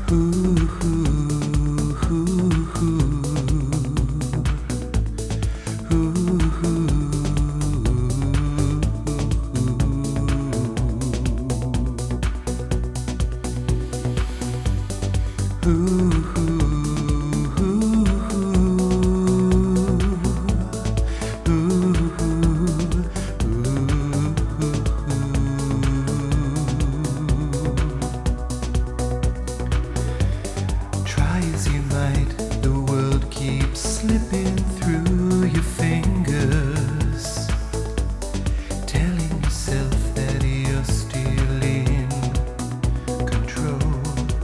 Try as you might, the world keeps slipping through your fingers, telling yourself that you're still in control.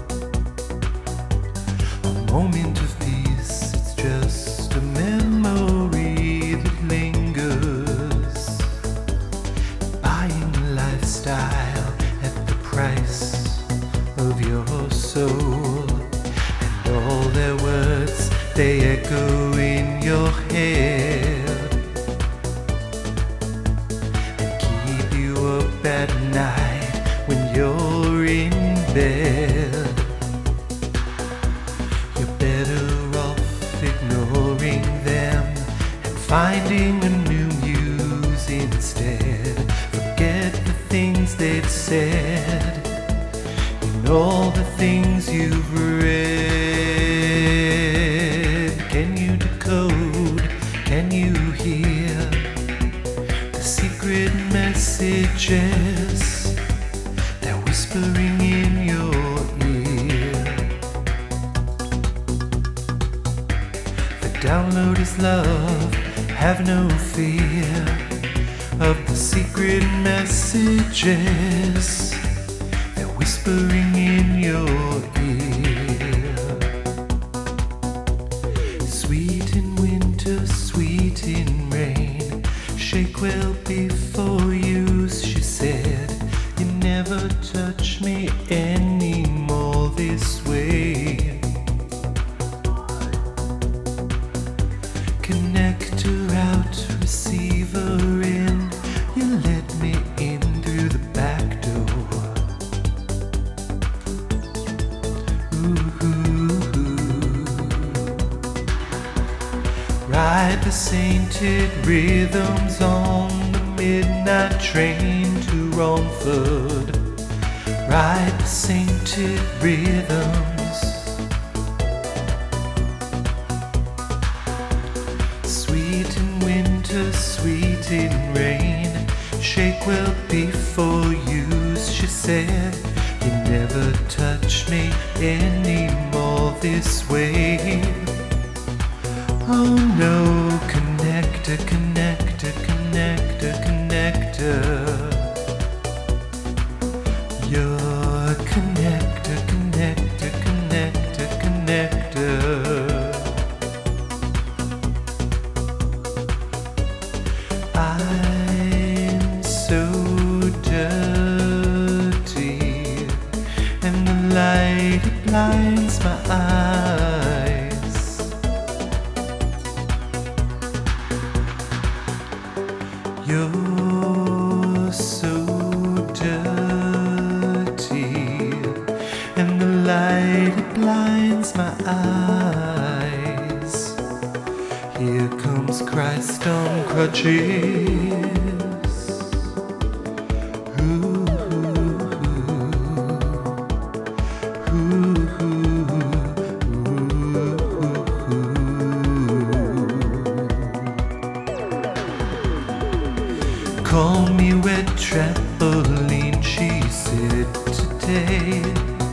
A moment of peace, it's just a memory that lingers, buying a lifestyle at the price of your soul. All their words, they echo in your head and keep you up at night when you're in bed. You're better off ignoring them and finding a new muse instead. Forget the things they've said and all the things you've read. Can you decode? Can you hear the secret messages? They're whispering in your ear. The download is love, have no fear of the secret messages. They're whispering in your ear. Sweet in winter, sweet in rain, shake well before use, she said. You never touch me anymore this way. Connector out, receiver in, you let me in through the back door. Ride the sainted rhythms on the midnight train to Romford. Ride the sainted rhythms. Sweet in winter, sweet in rain, shake well before use, she said. You never touch me anymore this way. Oh no, connector, connector, connector, connector. You're a connector, connector, connector, connector. I'm so dirty, and the light it blinds my eyes. You're so dirty, and the light it blinds my eyes. Here comes Christ on crutches. Ooh, ooh, call me wet trampoline, she said today.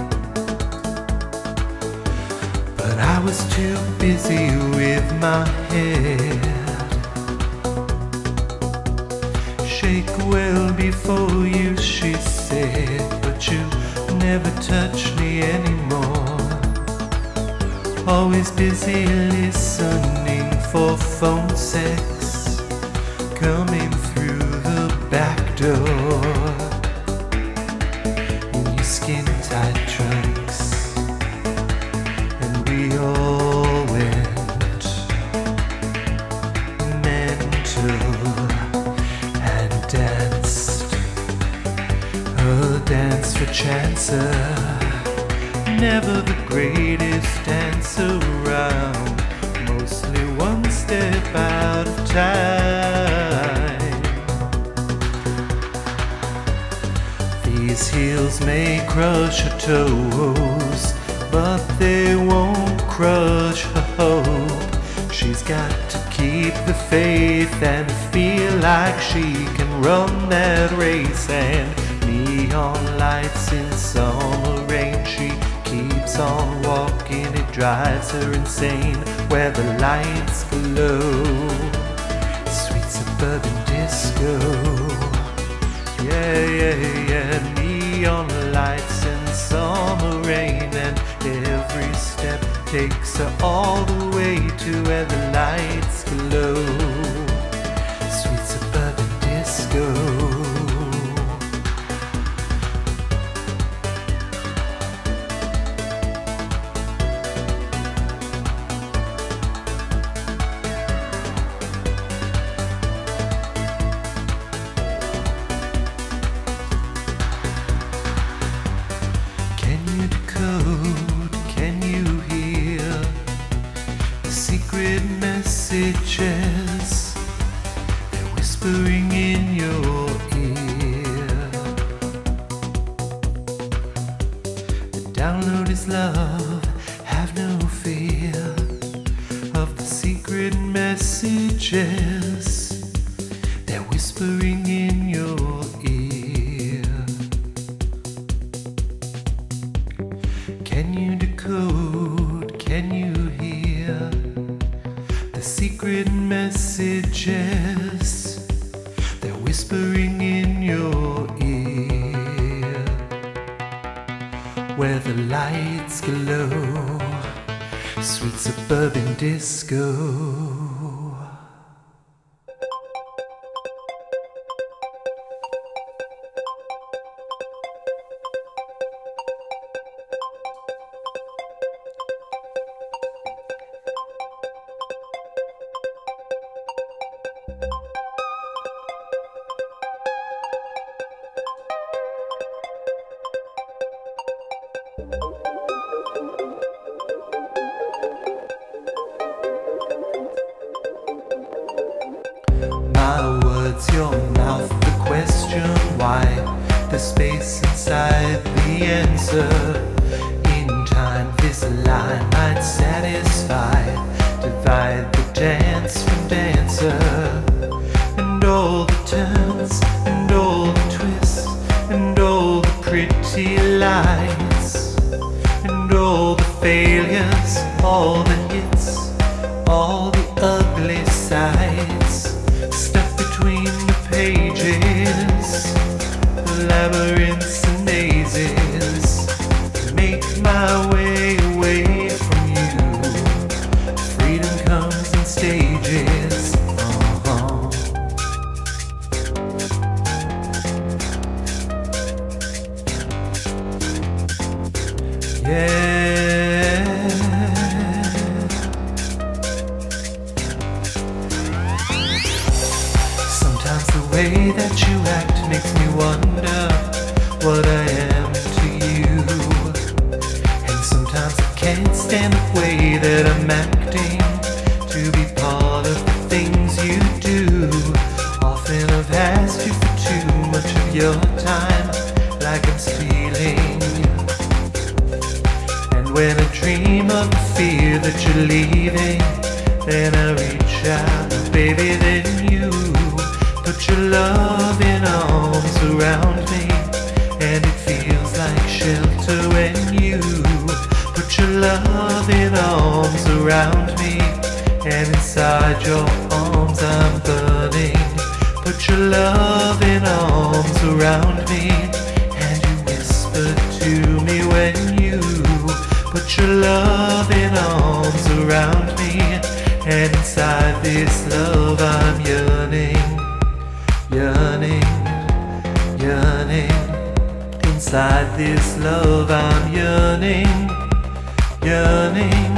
But I was too busy with my head. Shake well before you, she said, but you never touch me anymore. Always busy listening for phone sex coming through the back door in your skin-tight trunks, and we all went mental and danced a dance for Chancer. never the greatest dancer around, mostly one step out of time. These heels may crush her toes, but they won't crush her hope. She's got to keep the faith and feel like she can run that race. And neon lights in summer rain, she keeps on walking, it drives her insane where the lights glow. Sweet suburban disco, yeah, yeah, yeah. Neon lights in summer rain, and every step takes her all the way to where the lights glow. Sweet suburban disco. Messages, they're whispering in your ear. The download is love, have no fear of the secret messages, they're whispering in your ear. Can you decode, can you hear the secret messages, they're whispering in your ear? Where the lights glow, sweet suburban disco. My words, your mouth, the question why, the space inside the answer. In time this line might satisfy, divide the dance from dancer. And all the turns, and all the twists, and all the pretty lights, and all the failures, all the hits, all the ugly sides, stuck between the pages, labyrinths and mazes, make my way away from you. Freedom comes in stages. Yeah. Sometimes the way that you act makes me wonder what I am to you. And sometimes I can't stand the way that I'm acting to be part of the things you do. Often I've asked you for too much of your time, like I'm stealing. When I dream of the fear that you're leaving, then I reach out, baby, then you put your loving arms around me, and it feels like shelter when you put your loving arms around me, and inside your arms I'm burning. Put your loving arms around me, and you whisper to me when you put your loving arms around me. And inside this love I'm yearning, yearning, yearning. Inside this love I'm yearning, yearning,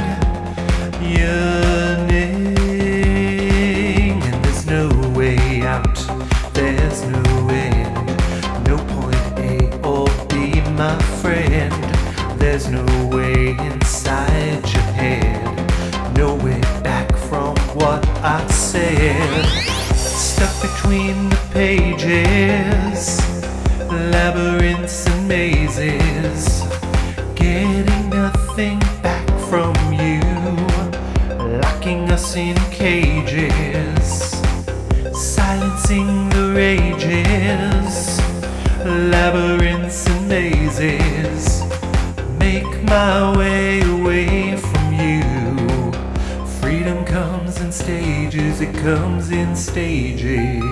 yearning. And there's no way out, there's no end, no point A or B, my friend. there's no way inside your head, no way back from what I said. Stuck between the pages, labyrinths and mazes, getting nothing back from you, locking us in cages, silencing the rages, labyrinths and mazes, make my way away from you. Freedom comes in stages, it comes in stages.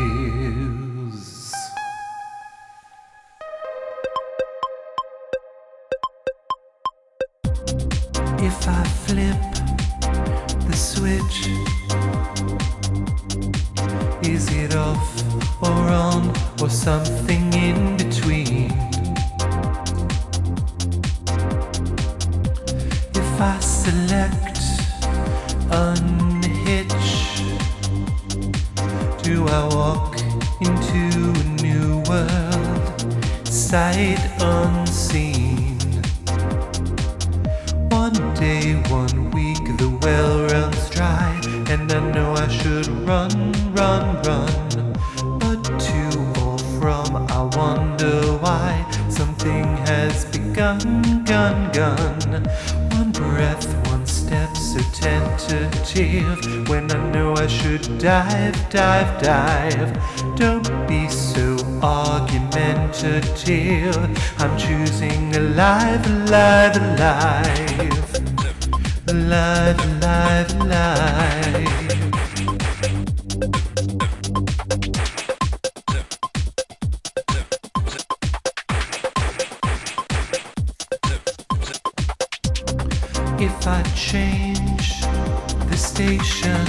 If I flip the switch, is it off or on or something in between? If I select unhitch, do I walk into a new world, sight unseen? One day, 1 week, the well runs dry, and I know I should run, run, run. But to or from, I wonder why something has begun, gun. One breath, one step, so tentative, when I know I should dive. Don't be so argumentative, I'm choosing alive. If I change the station,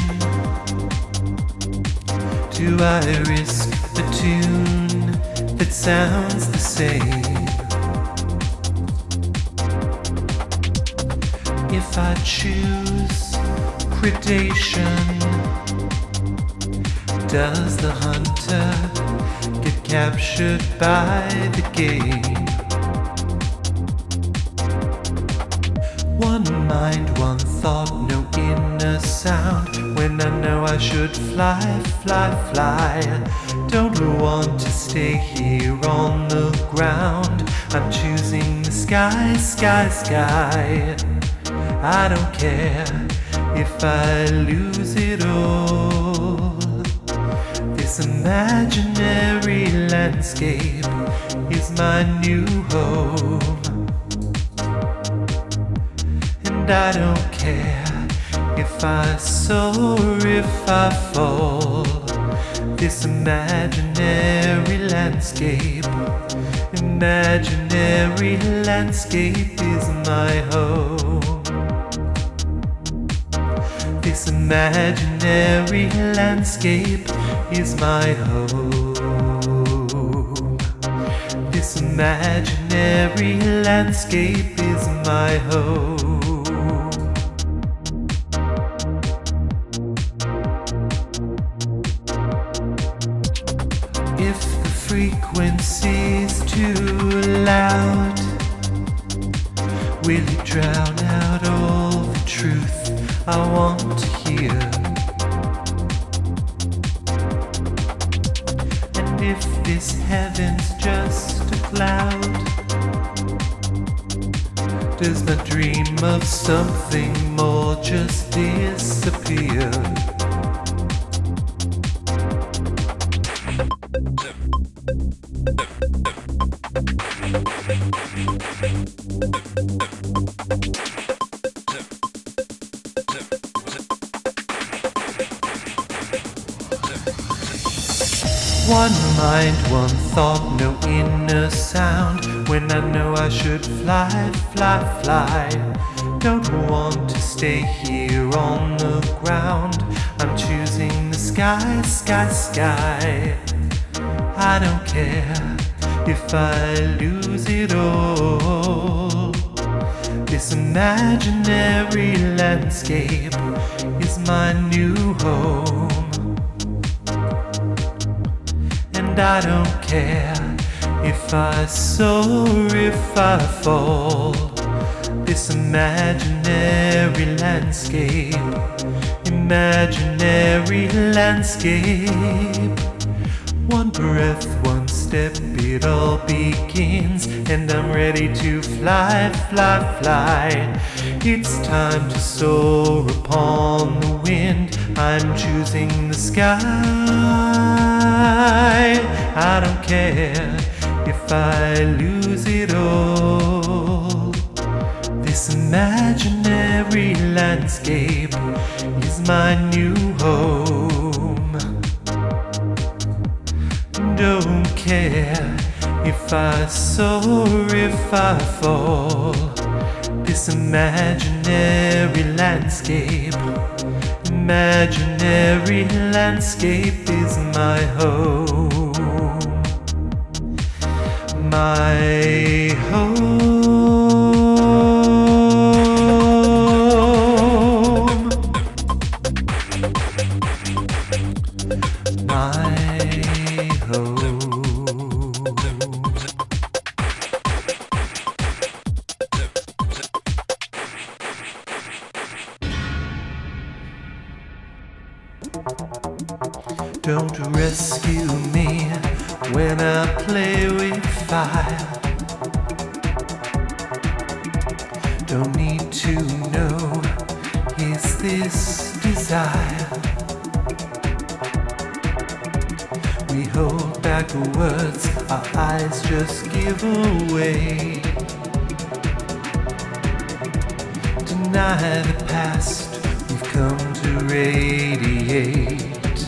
do I risk a tune that sounds the same? If I choose predation, does the hunter get captured by the game? One mind, one thought, no inner sound, when I know I should fly. Don't want to stay here on the ground, I'm choosing the sky. I don't care if I lose it all. This imaginary landscape is my new home, and I don't care if I soar or if I fall. This imaginary landscape is my home. This imaginary landscape is my home. This imaginary landscape is my home. If the frequency's too loud, will it drown out all the truth I want to hear? And if this heaven's just a cloud, does my dream of something more just disappear? One mind, one thought, no inner sound, when I know I should fly. Don't want to stay here on the ground, I'm choosing the sky. I don't care if I lose it all. This imaginary landscape is my new home, and I don't care if I soar or if I fall. this imaginary landscape, imaginary landscape. One breath, one step, it all begins, and I'm ready to fly, fly, fly. It's time to soar upon the wind. I'm choosing the sky. I don't care if I lose it all. This imaginary landscape is my new home. Don't care if I soar, if I fall. This imaginary landscape, imaginary landscape is my home. My home. My home. Don't rescue me when I play with fire. Don't need to know, is this desire? We hold back words, our eyes just give away. Deny the past, we've come to radiate.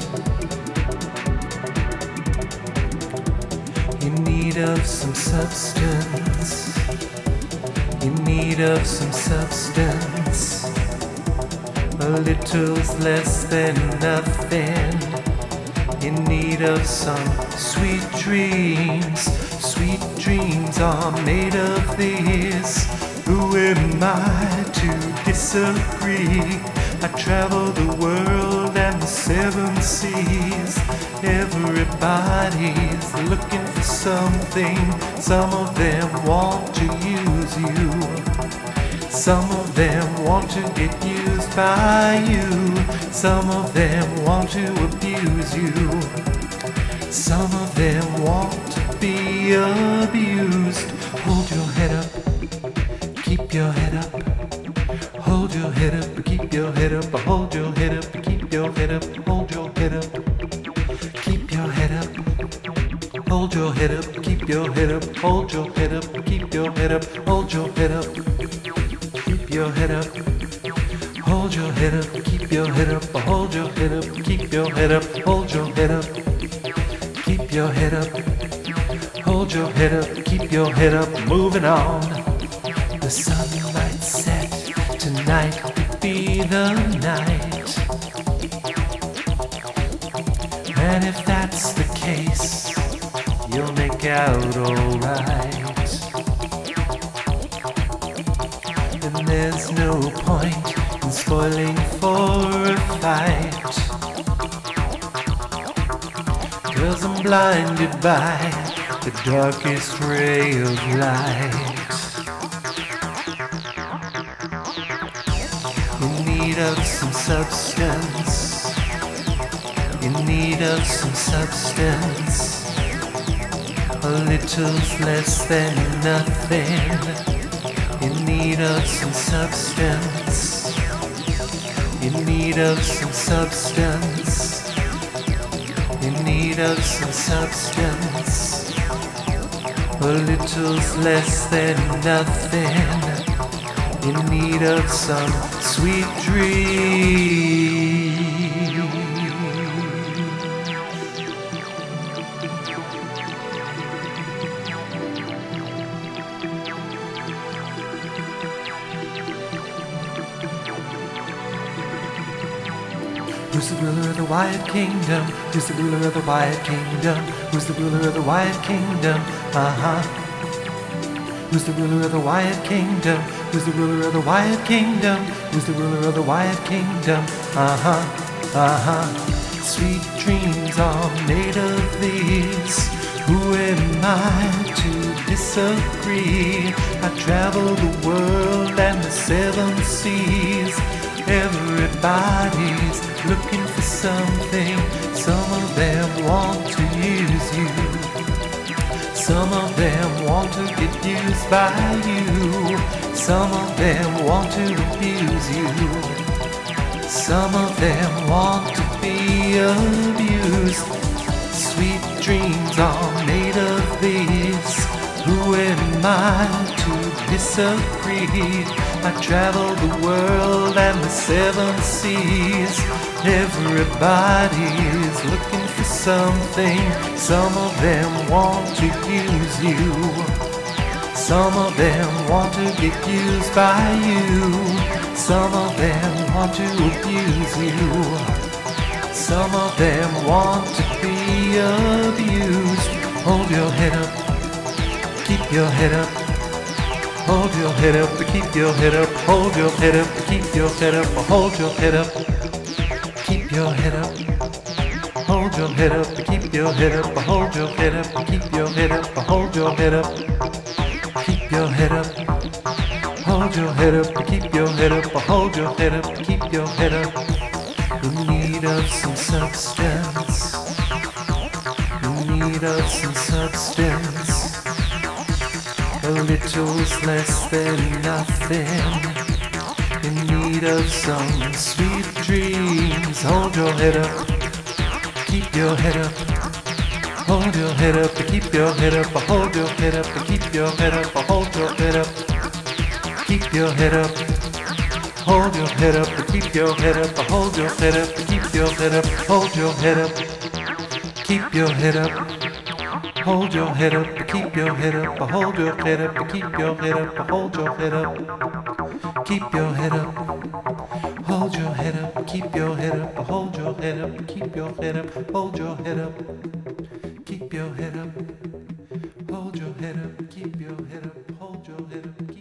In need of some substance, in need of some substance. A little's less than nothing. In need of some sweet dreams. Sweet dreams are made of this. Who am I to disagree? I travel the world and the seven seas. Everybody's looking for something. Some of them want to use you. Some of them want to get used by you. Some of them want to abuse you. Some of them want to be abused. Hold your head up, keep your head up. Hold your head up, keep your head up. Hold your head up, keep your head up. Hold your head up, keep your head up. Hold your head up, keep your head up. Hold your head up, keep your head up. Hold your head up, keep your head up. Hold your head up, keep your head up. Hold your head up, keep your head up. Hold your head up, keep your head up. Hold your head up, keep your head up. Moving on. The sun might set, tonight could be the night. And if that's the case, you'll make out alright. And there's no point in spoiling for a fight, 'cause I'm blinded by the darkest ray of light. In need of some substance, in need of some substance. A little's less than nothing. In need of some substance, in need of some substance. In need of some substance. A little's less than nothing. In need of some sweet dream. Who's the ruler of the Wyatt Kingdom? Who's the ruler of the Wyatt Kingdom? Who's the ruler of the Wyatt Kingdom? Who's the ruler of the Wyatt Kingdom? Who's the ruler of the Wyatt Kingdom? Who's the ruler of the Wyatt Kingdom? Sweet dreams are made of these. Who am I to disagree. I travel the world and the seven seas. Everybody's looking for something. Some of them want to use you. Some of them want to get used by you. Some of them want to abuse you. Some of them want to be abused. Sweet dreams are made of this. Who am I to disagree? I travel the world and the seven seas. Everybody's looking for something. Some of them want to use you. Some of them want to get used by you. Some of them want to abuse you. Some of them want to be abused. Hold your head up. Keep your head up. Hold your head up, keep your head up. Hold your head up, keep your head up. Hold your head up. Keep your head up. Hold your head up, keep your head up. Hold your head up, keep your head up. Hold your head up. Keep your head up. Hold your head up, keep your head up. Hold your head up, keep your head up. In need of some substance. In need of some substance. A little is less than nothing. In need of some sweet dreams. Hold your head up. Keep your head up. Hold your head up. Keep your head up. Hold your head up. Keep your head up. Hold your head up. Keep your head up. Hold your head up. Keep your head up. Hold your head up. Keep your head up. Hold your head up. Keep your head up. Hold your head up, keep your head up, hold your head up, keep your head up, hold your head up. Keep your head up. Hold your head up, keep your head up, hold your head up, keep your head up, hold your head up. Keep your head up. Hold your head up, keep your head up, hold your head up.